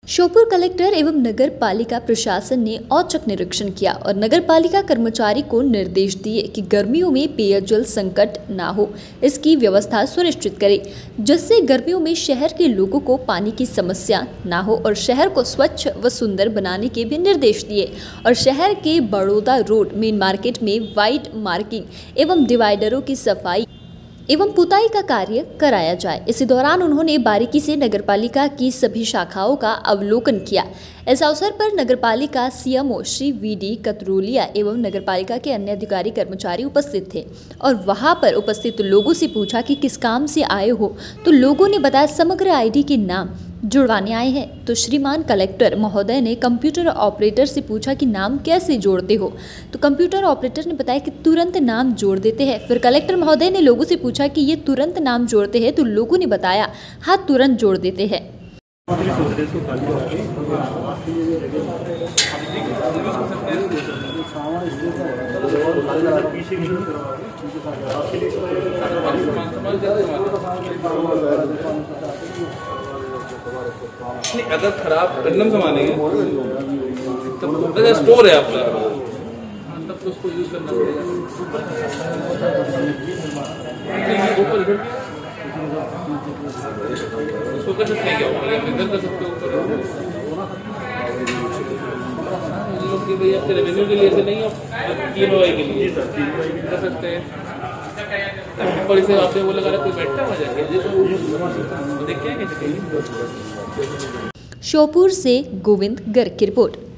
Sheopur collector एवं नगर पालिका प्रशासन ने औचक निरीक्षण किया और नगर पालिका कर्मचारी को निर्देश दिए कि गर्मियों में पेयजल संकट ना हो, इसकी व्यवस्था सुनिश्चित करें, जिससे गर्मियों में शहर के लोगों को पानी की समस्या ना हो और शहर को स्वच्छ व सुंदर बनाने के भी निर्देश दिए। और शहर के बड़ौदा रोड मेन मार्केट में वाइट मार्किंग एवं डिवाइडरों की सफाई एवं पुताई का कार्य कराया जाए। इसी दौरान उन्होंने बारीकी से नगरपालिका की सभी शाखाओं का अवलोकन किया। इस अवसर पर नगरपालिका सीएमओ श्री वीडी कतरोलिया एवं नगरपालिका के अन्य अधिकारी कर्मचारी उपस्थित थे और वहां पर उपस्थित लोगों से पूछा कि किस काम से आए हो, तो लोगों ने बताया समग्र आईडी के नाम जुड़वाने आए हैं। तो श्रीमान कलेक्टर महोदय ने कंप्यूटर ऑपरेटर से पूछा कि नाम कैसे जोड़ते हो, तो कंप्यूटर ऑपरेटर ने बताया कि तुरंत नाम जोड़ देते हैं। फिर कलेक्टर महोदय ने लोगों से पूछा कि ये तुरंत नाम जोड़ते हैं, तो लोगों ने बताया हाँ तुरंत जोड़ देते हैं। नहीं, अगर खराब रैंडम सामान है तो स्टोर है आपका, तब तो उसको यूज करना पड़ेगा। उसको कर सकते हैं क्या, फिंगर कर सकते हो लोग कि भाई आपके रेवेन्यू के लिए से नहीं, आप TMI के लिए कर सकते हैं। और इसे आपने वो लगा कोई बैठता है जाके देख के। श्योपुर से गोविंद गर्ग की रिपोर्ट।